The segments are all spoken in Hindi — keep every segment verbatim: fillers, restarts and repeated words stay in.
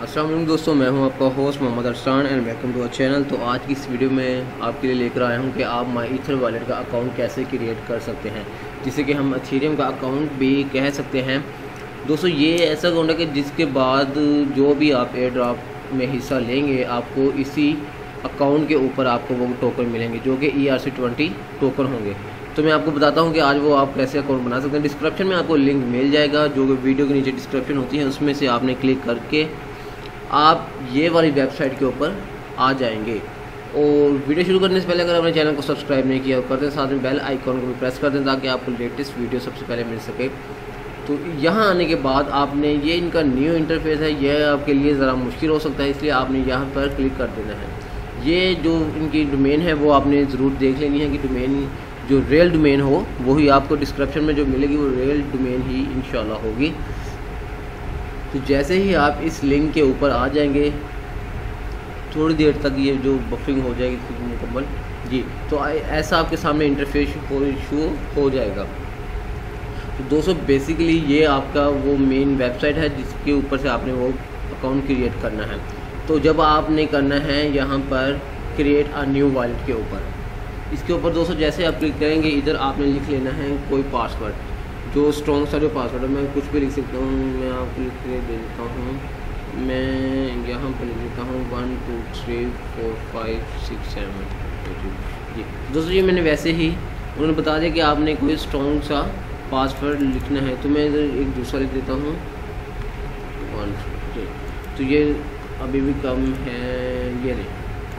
अस्सलाम वालेकुम दोस्तों, मैं हूं आपका host Mohammad Arsan and welcome to our channel. तो आज की इस वीडियो में आपके लिए लेकर आया हूं कि आप माई ईथर वॉलेट का अकाउंट कैसे क्रिएट कर सकते हैं, जिसे कि हम एथेरियम का अकाउंट भी कह सकते हैं। दोस्तों ये ऐसा अकाउंट है कि जिसके बाद जो भी आप एयर ड्रॉप में हिस्सा लेंगे आपको इसी अकाउंट के ऊपर आपको वो टोकन मिलेंगे जो कि E R C twenty token होंगे। तो मैं आपको बताता हूं कि आज वो आप कैसे अकाउंट बना सकते हैं। डिस्क्रिप्शन में आपको लिंक मिल जाएगा, जो कि वीडियो के नीचे डिस्क्रिप्शन होती है, उसमें से आपने क्लिक करके आप ये वाली वेबसाइट के ऊपर आ जाएंगे। और वीडियो शुरू करने से पहले अगर अपने चैनल को सब्सक्राइब नहीं किया कर दें, साथ में बेल आइकॉन को भी प्रेस कर दें ताकि आपको लेटेस्ट वीडियो सबसे पहले मिल सके। तो यहाँ आने के बाद आपने ये इनका न्यू इंटरफेस है, यह आपके लिए ज़रा मुश्किल हो सकता है, इसलिए आपने यहाँ पर क्लिक कर देना है। ये जो इनकी डोमेन है वो आपने ज़रूर देख लेनी है कि डोमेन जो रियल डोमेन हो वही आपको डिस्क्रिप्शन में जो मिलेगी वो रियल डोमेन ही इंशाल्लाह होगी। तो जैसे ही आप इस लिंक के ऊपर आ जाएंगे थोड़ी देर तक ये जो बफरिंग हो जाएगी मुकम्मल जी, तो ऐसा आपके सामने इंटरफेस हो शो हो जाएगा। तो दोस्तों बेसिकली ये आपका वो मेन वेबसाइट है जिसके ऊपर से आपने वो अकाउंट क्रिएट करना है। तो जब आपने करना है यहाँ पर क्रिएट अ न्यू वॉलेट के ऊपर, इसके ऊपर दोस्तों जैसे आप क्लिक करेंगे इधर आपने लिख लेना है कोई पासवर्ड, जो स्ट्रॉन्ग सा जो पासवर्ड है। मैं कुछ भी लिख सकता हूँ, मैं आपको लिख के दे देता हूँ। मैं यहाँ पर लिख देता हूँ one two three four five six seven G. दोस्तों ये मैंने वैसे ही उन्होंने बता दिया कि आपने कोई स्ट्रॉन्ग सा पासवर्ड लिखना है, तो मैं इधर एक दूसरा लिख देता हूँ वन जी। तो ये अभी भी कम है, ये नहीं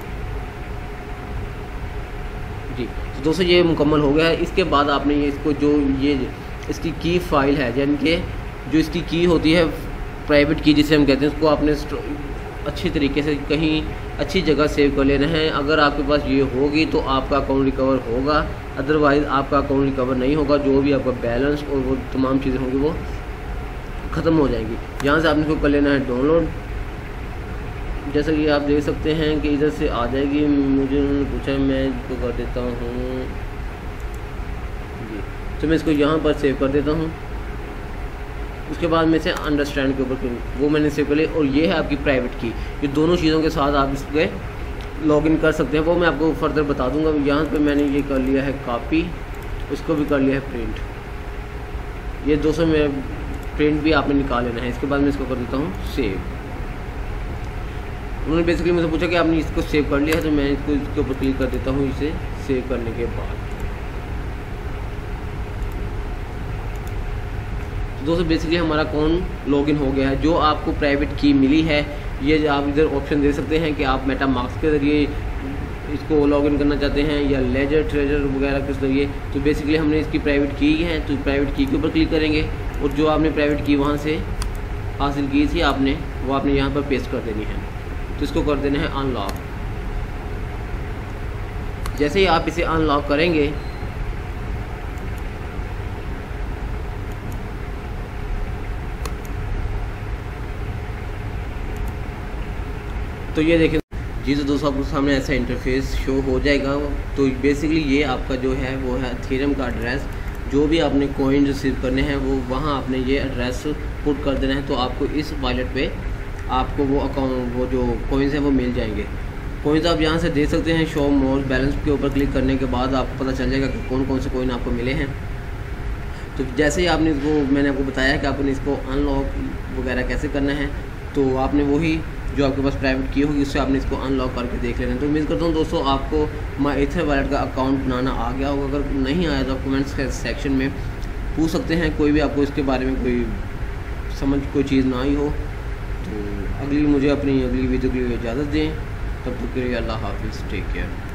जी। तो दोस्तों ये मुकम्मल हो गया है। इसके बाद आपने ये इसको जो ये इसकी की फ़ाइल है, यानी कि जो इसकी की होती है प्राइवेट की जिसे हम कहते हैं, उसको आपने अच्छी तरीके से कहीं अच्छी जगह सेव कर लेना है। अगर आपके पास ये होगी तो आपका अकाउंट रिकवर होगा, अदरवाइज़ आपका अकाउंट रिकवर नहीं होगा। जो भी आपका बैलेंस और वो तमाम चीज़ें होंगी वो ख़त्म हो जाएंगी। यहाँ से आपने इसको कर लेना है डाउनलोड। जैसा कि आप देख सकते हैं कि इधर से आ जाएगी। मुझे उन्होंने पूछा, मैं इसको कर देता हूँ जी। तो मैं इसको यहाँ पर सेव कर देता हूँ। उसके बाद में से अंडरस्टैंड के ऊपर वो मैंने सेव कर लिया। और ये है आपकी प्राइवेट की, ये दोनों चीज़ों के साथ आप इस पर लॉगिन कर सकते हैं, वो मैं आपको फर्दर बता दूंगा। यहाँ पे मैंने ये कर लिया है कॉपी, उसको भी कर लिया है प्रिंट। ये दोस्तों में प्रिंट भी आपने निकाल लेना है। इसके बाद मैं इसको कर देता हूँ सेव। उन्होंने बेसिकली मुझसे पूछा कि आपने इसको सेव कर लिया है, तो मैं इसको इसके ऊपर क्लिक कर देता हूँ इसे सेव करने के बाद। दोस्तों बेसिकली हमारा अकाउंट लॉगिन हो गया है। जो आपको प्राइवेट की मिली है ये आप इधर ऑप्शन दे सकते हैं कि आप मेटामास्क के ज़रिए इसको लॉगिन करना चाहते हैं या लेजर ट्रेजर वगैरह के ज़रिए। तो बेसिकली हमने इसकी प्राइवेट की है, तो प्राइवेट की के ऊपर क्लिक करेंगे और जो आपने प्राइवेट की वहाँ से हासिल की थी आपने वो आपने यहाँ पर पेस्ट कर देनी है। तो इसको कर देना है अनलॉक। जैसे ही आप इसे अनलॉक करेंगे तो ये देखें जी। तो दोस्तों आपको सामने ऐसा इंटरफेस शो हो जाएगा। तो बेसिकली ये आपका जो है वो है एथेरियम का एड्रेस। जो भी आपने कॉइन रिसीव करने हैं वो वहाँ आपने ये एड्रेस पुट कर देना है, तो आपको इस वॉलेट पे आपको वो अकाउंट वो जो कॉइन्स हैं वो मिल जाएंगे। कॉइन्स आप यहाँ से दे सकते हैं। शो मोर बैलेंस के ऊपर क्लिक करने के बाद आपको पता चल जाएगा कि कौन कौन से कॉइन आपको मिले हैं। तो जैसे ही आपने इसको मैंने आपको बताया कि आपने इसको अनलॉक वगैरह कैसे करना है, तो आपने वही जो आपके पास प्राइवेट की होगी उससे आपने इसको अनलॉक करके देख लेना है। तो उम्मीद करता हूँ दोस्तों आपको माई ईथर वॉलेट का अकाउंट बनाना आ गया होगा। अगर नहीं आया तो आप कमेंट्स के सेक्शन में पूछ सकते हैं। कोई भी आपको इसके बारे में कोई समझ कोई चीज़ ना आई हो तो अगली मुझे अपनी अगली वीडियो के लिए इजाज़त दें। तब तक के लिए अल्लाह हाफिज़, टेक केयर।